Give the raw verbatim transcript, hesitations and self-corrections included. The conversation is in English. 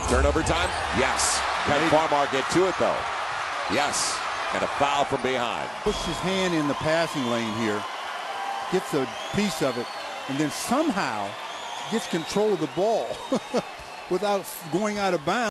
Turnover time? Yes. Can Farmar get to it, though? Yes. And a foul from behind. Puts his hand in the passing lane here, gets a piece of it, and then somehow gets control of the ball without going out of bounds.